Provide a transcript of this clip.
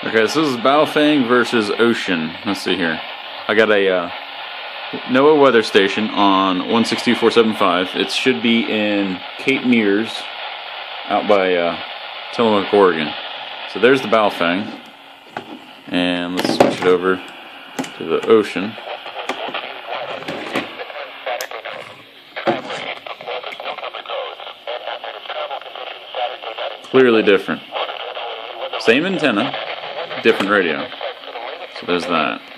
Okay, so this is Baofeng versus Wouxun. Let's see here. I got a NOAA weather station on 162.475. It should be in Cape Mears, out by Tillamook, Oregon. So there's the Baofeng, and let's switch it over to the Wouxun. Clearly different. Same antenna, different radio. So there's that.